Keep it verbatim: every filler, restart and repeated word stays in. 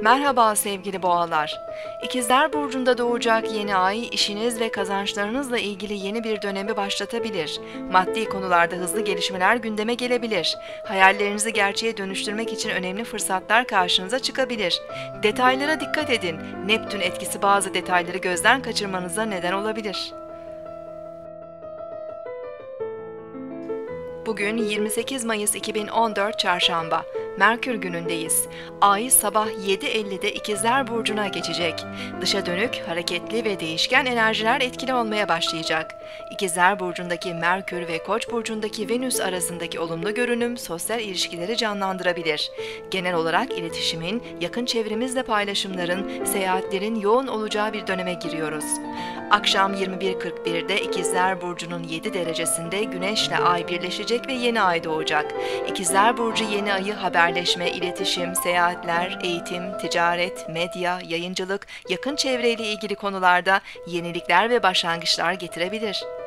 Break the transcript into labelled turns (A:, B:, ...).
A: Merhaba sevgili boğalar. İkizler Burcu'nda doğacak yeni ay, işiniz ve kazançlarınızla ilgili yeni bir dönemi başlatabilir. Maddi konularda hızlı gelişmeler gündeme gelebilir. Hayallerinizi gerçeğe dönüştürmek için önemli fırsatlar karşınıza çıkabilir. Detaylara dikkat edin. Neptün etkisi bazı detayları gözden kaçırmanıza neden olabilir. Bugün yirmi sekiz Mayıs iki bin on dört Çarşamba. Merkür günündeyiz. Ay sabah yedi ellide İkizler Burcu'na geçecek. Dışa dönük, hareketli ve değişken enerjiler etkili olmaya başlayacak. İkizler Burcu'ndaki Merkür ve Koç Burcu'ndaki Venüs arasındaki olumlu görünüm sosyal ilişkileri canlandırabilir. Genel olarak iletişimin, yakın çevremizle paylaşımların, seyahatlerin yoğun olacağı bir döneme giriyoruz. Akşam yirmi bir kırk birde İkizler Burcu'nun yedi derecesinde Güneş'le Ay birleşecek ve yeni ay doğacak. İkizler Burcu yeni ayı haberleşme, iletişim, seyahatler, eğitim, ticaret, medya, yayıncılık, yakın çevreyle ilgili konularda yenilikler ve başlangıçlar getirebilir.